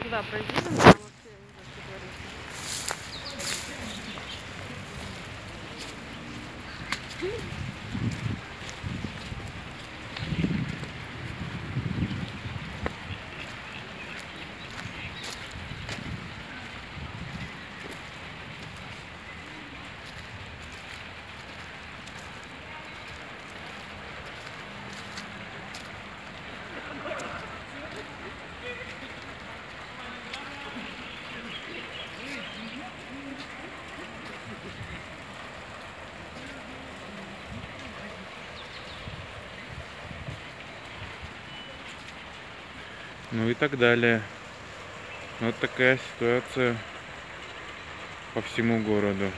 туда пройди, там вообще я не знаю, что творится. Ну и так далее. Вот такая ситуация по всему городу.